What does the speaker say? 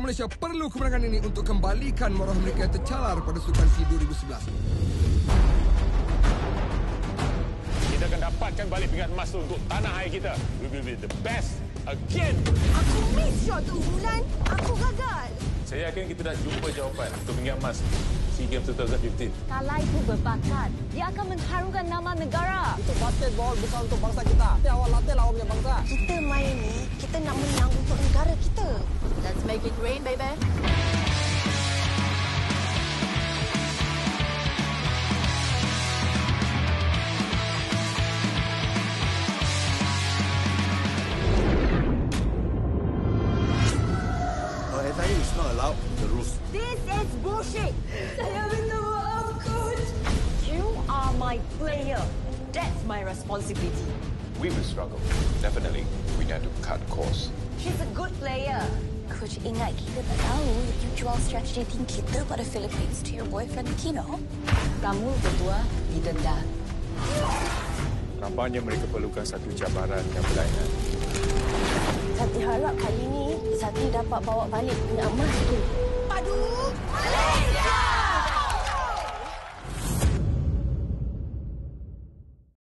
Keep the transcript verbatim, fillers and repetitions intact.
Malaysia perlu kemenangan ini untuk kembalikan maruah mereka yang tercalar pada Sukan C dua ribu sebelas. Kita akan dapatkan balik pingat emas tu untuk tanah air kita. We will be the best again. Aku miss shot tu, Bulan. Aku gagal. Saya yakin kita dah jumpa jawapan untuk pingat emas SEA Games dua ribu lima belas. Kala itu berbakat. Dia akan mengharumkan nama negara. Itu basketball bukan untuk bangsa kita. Tapi awak latih lawan punya bangsa. Kita main ni, kita nak menang untuk negara kita. Let's make it rain, baby. Muay Thai is not allowed in the rules. This is bullshit. Saya minta maaf, Coach. You are my player. That's my responsibility. We will struggle. Definitely, we need to cut costs. She's a good player. Coach, ingat kita tak tahu you jual strategi tim kita pada Philippines to your boyfriend Kino. Kamu berdua didenda. Nampaknya mereka perlukan satu cabaran yang berlainan. Sati harap kali ni Sati dapat bawa balik punya emas tu. Aduh,